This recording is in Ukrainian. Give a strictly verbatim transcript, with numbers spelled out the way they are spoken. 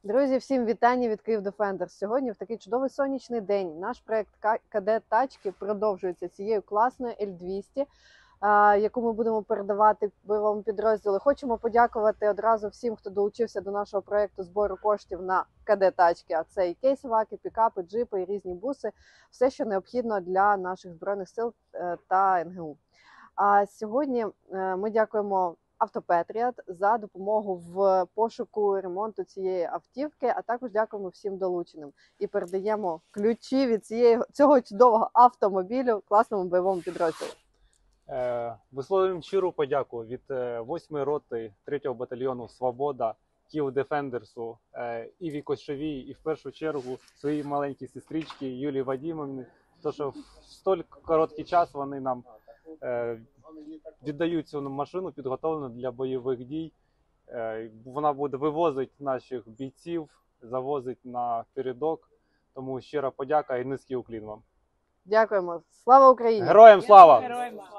Друзі, всім вітання від Київ Defenders. Сьогодні в такий чудовий сонячний день наш проект КД Тачки продовжується цією класною Ель двісті, яку ми будемо передавати бойовому підрозділу. Хочемо подякувати одразу всім, хто долучився до нашого проекту збору коштів на КД Тачки. А це і кейсоваки, пікапи, джипи, і різні буси. Все, що необхідно для наших Збройних сил та ен ге у. А сьогодні ми дякуємо Автопетріат за допомогу в пошуку ремонту цієї автівки, а також дякуємо всім долученим. І передаємо ключі від цієї, цього чудового автомобілю класному бойовому підрозділу. Е, висловлюємо щиру подяку від восьмої роти третього батальйону «Свобода» Київ Дефендерсу, е, Іві Кошовій і в першу чергу своїй маленькій сестричці Юлії Вадимівні, то що в столь короткий час вони нам е, віддають цю машину, підготовлену для бойових дій. Е, вона буде вивозити наших бійців, завозить на передок. Тому щира подяка і низький уклін вам. Дякуємо. Слава Україні! Героям слава! Героям слава!